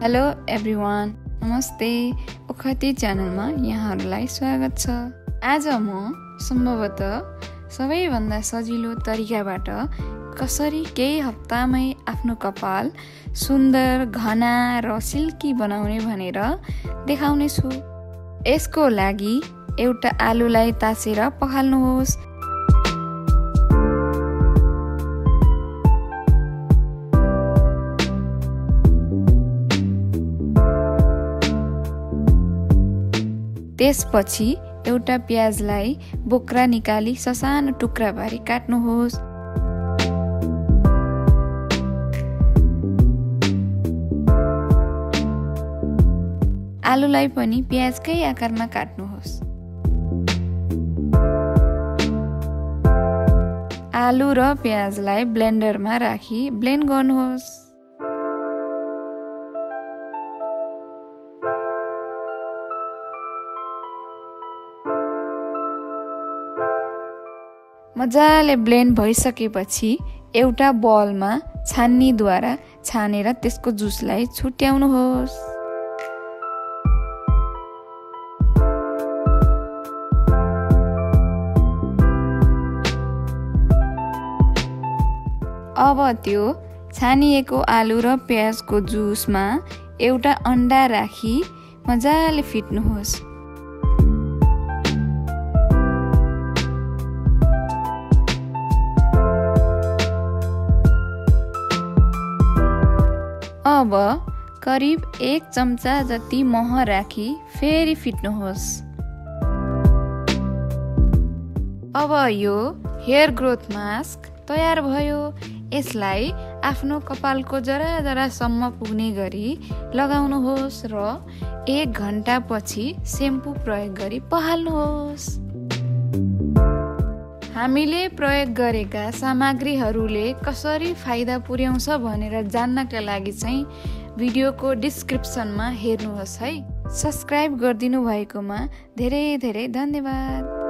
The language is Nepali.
हेलो एभ्रिवान, नमस्ते। ओखती च्यानलमा यहाँहरूलाई स्वागत छ। आज म सम्भवतः सबैभन्दा सजिलो तरिकाबाट कसरी केही हप्तामै आफ्नो कपाल सुन्दर, घना र सिल्की बनाउने भनेर देखाउने छु। यसको लागि एउटा आलुलाई तासेर पखाल्नुहोस्। त्यसपछि एउटा प्याजलाई बोक्रा निकाली ससानो टुक्रा पारी काट्नुहोस्। आलुलाई पनि प्याजकै आकारमा काट्नुहोस्। आलु र प्याजलाई ब्लेन्डरमा राखी ब्लेन्ड गर्नुहोस्। मजाले ब्लेन्ड भइसकेपछि एउटा बलमा छान्नीद्वारा छानेर त्यसको जुसलाई छुट्याउनुहोस्। अब त्यो छानिएको आलु र प्याजको जुसमा एउटा अन्डा राखी मजाले फिट्नुहोस्। अब करिब 1 चम्चा जति मह राखी फेरि फिट्नुहोस्। अब यो हेयर ग्रोथ मास्क तयार भयो। यसलाई आफ्नो कपालको जरा जरासम्म पुग्ने गरी लगाउनुहोस् र 1 घण्टापछि सेम्पू प्रयोग गरी पखाल्नुहोस्। हामीले प्रयोग गरेका सामग्रीहरूले कसरी फाइदा पुर्याउँछ भनेर जान्नका लागि चाहिँ भिडियोको डिस्क्रिप्सनमा हेर्नुहोस् है। सब्स्क्राइब गरिदिनु भएकोमा धेरै धेरै धन्यवाद।